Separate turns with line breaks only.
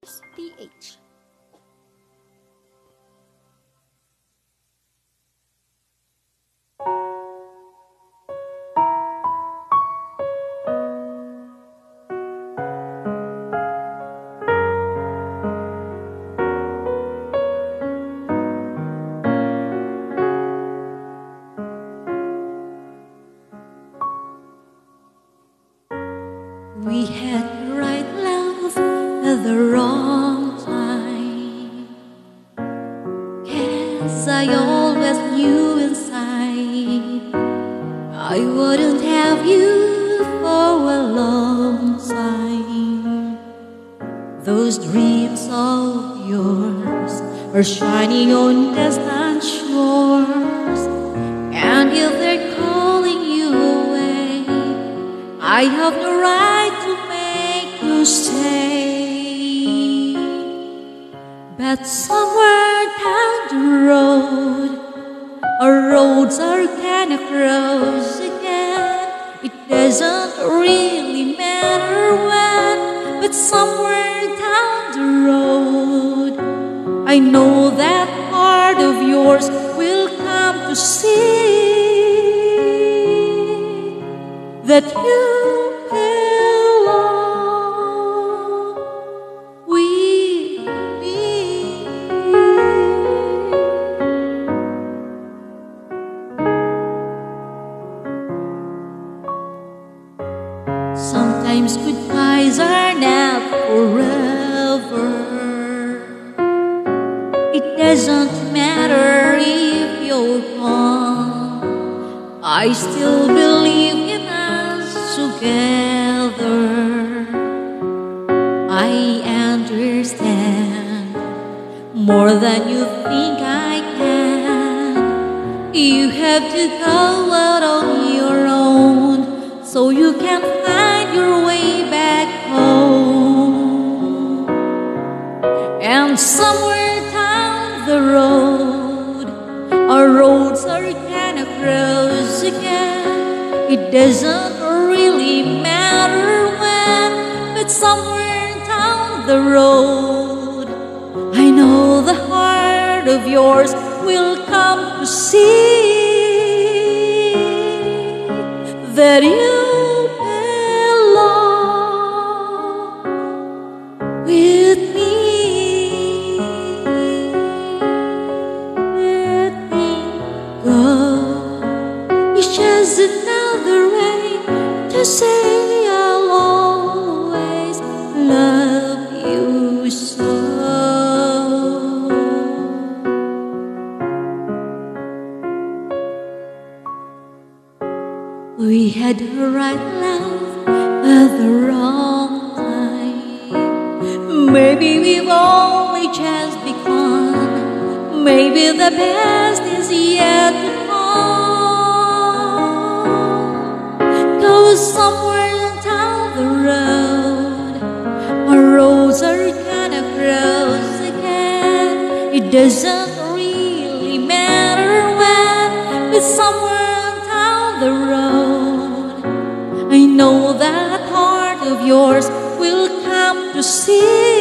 SPH.
We had the right love at the wrong time, 'cause I always knew inside I wouldn't have you for a long time. Those dreams of yours are shining on distant shores, and if they're calling you away, I have no right to make you stay. But somewhere down the road, our roads are kinda crossed again. It doesn't really matter when, but somewhere down the road, I know that part of yours will come to see that you belong with me. Sometimes goodbyes are not forever. It doesn't matter if you're gone, I still believe in us together. I understand more than you think I can. You have to go out on your own so you can find your way back home. And somewhere down the road, our roads are kinda crossed again. It doesn't really matter when, but somewhere down the road, I know the heart of yours will come to see that you belong with me. Let me go. It's just another way to say I'll always love you so. We had the right love at the wrong time. Maybe we've only just begun. Maybe the best is yet to come. 'Cause somewhere down the road, our roads are kinda crossed again. It doesn't really matter when, but somewhere down the road, I know that heart of yours will come to see